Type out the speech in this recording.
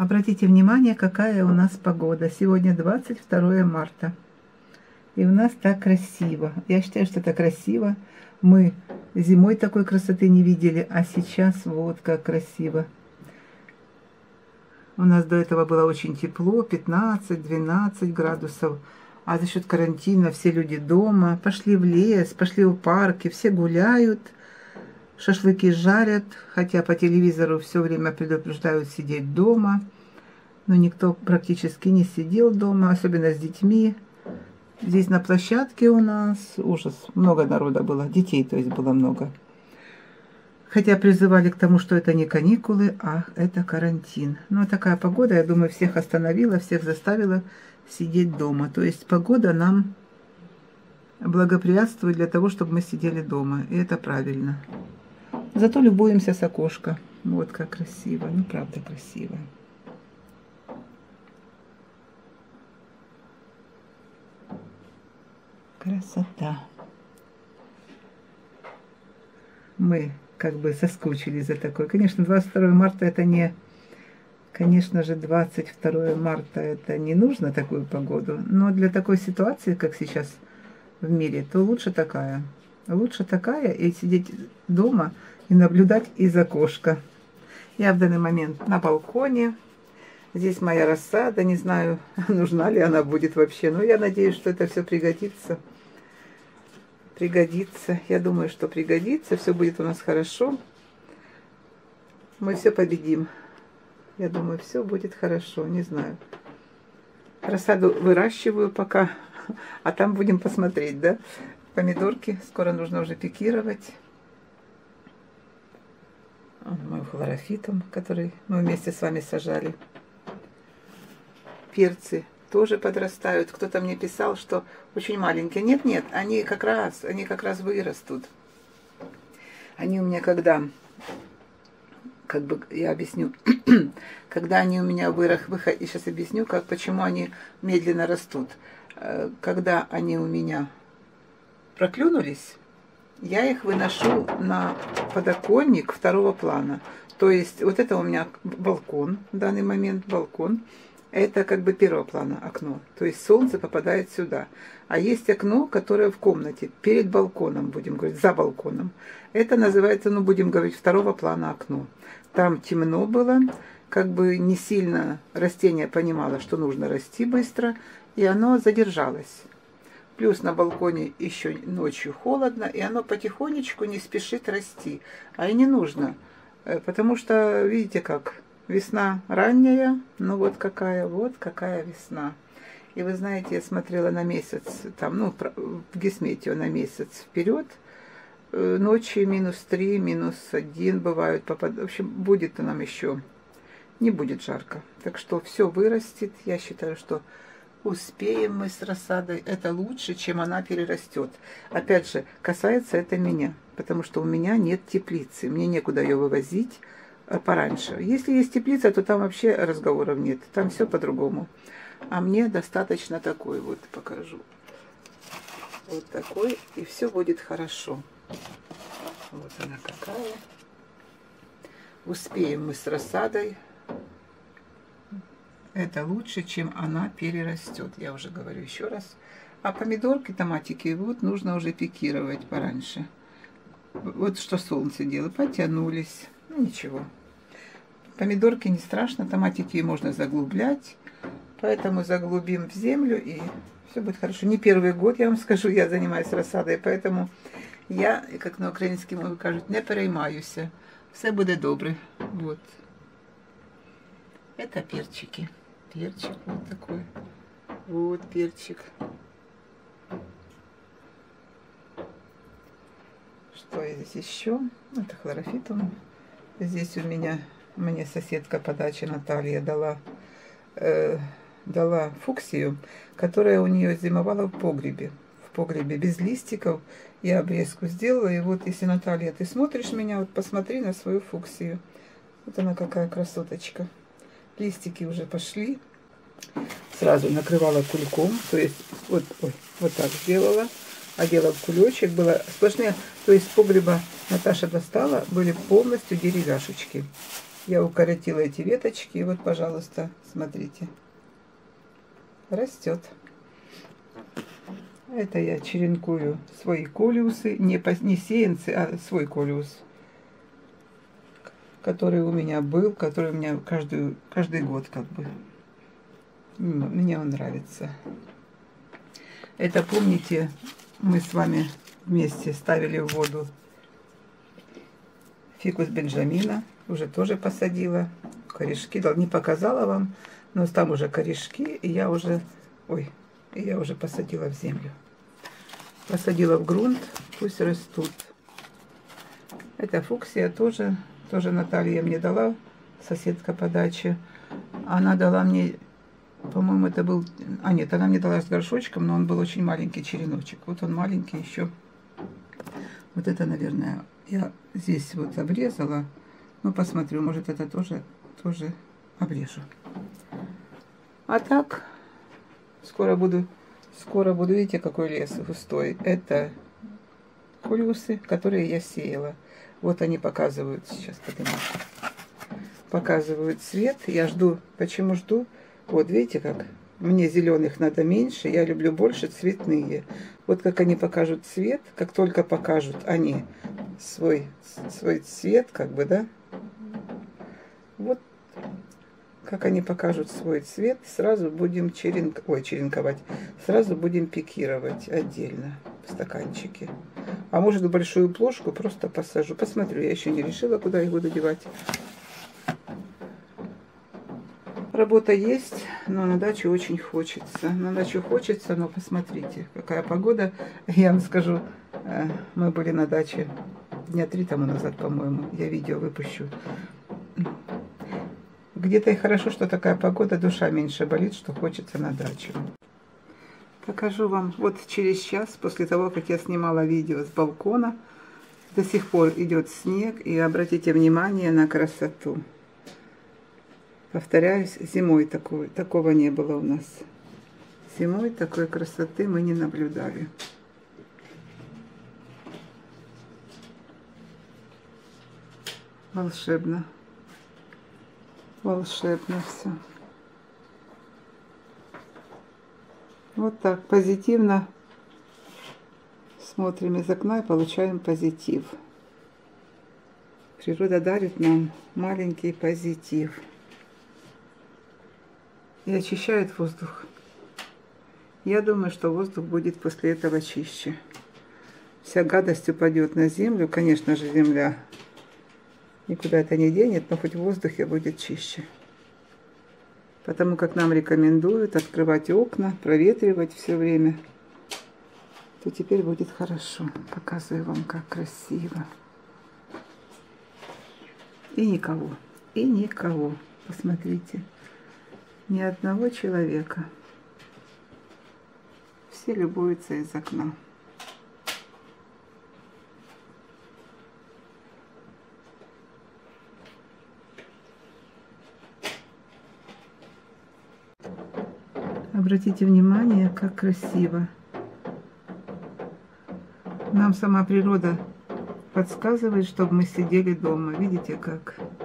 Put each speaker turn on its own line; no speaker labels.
Обратите внимание, какая у нас погода. Сегодня 22 марта. И у нас так красиво. Я считаю, что это красиво. Мы зимой такой красоты не видели, а сейчас вот как красиво. У нас до этого было очень тепло, 15-12 градусов. А за счет карантина все люди дома. Пошли в лес, пошли в парки, все гуляют. Шашлыки жарят, хотя по телевизору все время предупреждают сидеть дома. Но никто практически не сидел дома, особенно с детьми. Здесь на площадке у нас ужас. Много народа было, детей, то есть было много. Хотя призывали к тому, что это не каникулы, а это карантин. Но такая погода, я думаю, всех остановила, всех заставила сидеть дома. То есть погода нам благоприятствует для того, чтобы мы сидели дома. И это правильно. Зато любуемся с окошка. Вот как красиво. Ну, правда, красиво. Красота. Мы как бы соскучились за такое. Конечно, 22 марта это не... Конечно же, 22 марта это не нужно такую погоду. Но для такой ситуации, как сейчас в мире, то лучше такая. Лучше такая и сидеть дома и наблюдать из окошка. Я в данный момент на балконе. Здесь моя рассада. Не знаю, нужна ли она будет вообще. Но я надеюсь, что это все пригодится. Пригодится. Я думаю, что пригодится. Все будет у нас хорошо. Мы все победим. Я думаю, все будет хорошо. Не знаю. Рассаду выращиваю пока. А там будем посмотреть, да? Помидорки. Скоро нужно уже пикировать. Мой хлорофитум, который мы вместе с вами сажали. Перцы тоже подрастают. Кто-то мне писал, что очень маленькие. Нет, нет, они как раз вырастут. Они у меня когда, как бы я объясню, когда они у меня выходят, сейчас объясню, почему они медленно растут. Когда они у меня проклюнулись, я их выношу на подоконник второго плана. То есть вот это у меня балкон, в данный момент балкон. Это как бы первого плана окно. То есть солнце попадает сюда. А есть окно, которое в комнате, перед балконом, будем говорить, за балконом. Это называется, ну будем говорить, второго плана окно. Там темно было, как бы не сильно растение понимало, что нужно расти быстро, и оно задержалось. Плюс на балконе еще ночью холодно, и оно потихонечку не спешит расти. А и не нужно, потому что, видите как, весна ранняя, ну вот какая весна. И вы знаете, я смотрела на месяц, там, ну, в Гисметео на месяц вперед, ночи -3, -1 бывают, в общем, будет нам еще, не будет жарко. Так что все вырастет, я считаю, что успеем мы с рассадой, это лучше, чем она перерастет. Опять же, касается это меня, потому что у меня нет теплицы, мне некуда ее вывозить пораньше. Если есть теплица, то там вообще разговоров нет, там все по-другому. А мне достаточно такой, вот покажу, вот такой, и все будет хорошо. Вот она какая. Успеем мы с рассадой. Это лучше, чем она перерастет. Я уже говорю еще раз. А помидорки, томатики, вот нужно уже пикировать пораньше. Вот что солнце делает. Потянулись. Ну, ничего. Помидорки не страшно, томатики можно заглублять. Поэтому заглубим в землю, и все будет хорошо. Не первый год, я вам скажу, я занимаюсь рассадой. Поэтому я, как на українському кажуть, не переймаюся. Все буде добре. Вот. Это перчики. Перчик вот такой. Вот перчик. Что здесь еще? Это хлорофитум. Здесь у меня, мне соседка по даче Наталья дала фуксию, которая у нее зимовала в погребе. В погребе без листиков. Я обрезку сделала. И вот, если, Наталья, ты смотришь меня, вот посмотри на свою фуксию. Вот она какая красоточка. Листики уже пошли. Сразу накрывала кульком. То есть вот так сделала. Одела в кулечек. Было сплошные. То есть с погреба Наташа достала. Были полностью деревяшечки. Я укоротила эти веточки, и вот, пожалуйста, смотрите, растет. Это я черенкую свои колиусы, не сеянцы, а свой колиус, который у меня был, который у меня каждый год как бы. Мне он нравится. Это, помните, мы с вами вместе ставили в воду фикус бенджамина, уже тоже посадила. Корешки, не показала вам, но там уже корешки, и я уже посадила в землю. Посадила в грунт, пусть растут. Это фуксия тоже Наталья мне дала, соседка по даче. Она дала мне, по-моему, это был... нет, она мне дала с горшочком, но он был очень маленький череночек. Вот он маленький еще. Вот это, наверное, я здесь вот обрезала. Ну, посмотрю, может, это тоже обрежу. А так, скоро буду, видите, какой лес густой. Это колиусы, которые я сеяла. Вот они показывают, сейчас подниму. Показывают цвет. Я жду. Почему жду? Вот видите, как мне зеленых надо меньше, я люблю больше цветные. Вот как они покажут цвет, как только покажут они свой цвет, как бы, да. Вот как они покажут свой цвет, сразу будем черенковать, сразу будем пикировать отдельно в стаканчике. А может, в большую плошку просто посажу. Посмотрю, я еще не решила, куда их буду девать. Работа есть, но на дачу очень хочется. На дачу хочется, но посмотрите, какая погода. Я вам скажу, мы были на даче дня 3 тому назад, по-моему. Я видео выпущу. Где-то и хорошо, что такая погода, душа меньше болит, что хочется на дачу. Покажу вам, вот через час, после того, как я снимала видео с балкона, до сих пор идет снег, и обратите внимание на красоту. Повторяюсь, зимой такого не было у нас. Зимой такой красоты мы не наблюдали. Волшебно. Волшебно все. Вот так, позитивно смотрим из окна и получаем позитив. Природа дарит нам маленький позитив. И очищает воздух. Я думаю, что воздух будет после этого чище. Вся гадость упадет на землю. Конечно же, земля никуда это не денет, но хоть в воздухе будет чище. Потому как нам рекомендуют открывать окна, проветривать все время, то теперь будет хорошо. Показываю вам, как красиво. И никого. Посмотрите. Ни одного человека. Все любуются из окна. Обратите внимание, как красиво. Нам сама природа подсказывает, чтобы мы сидели дома. Видите, как?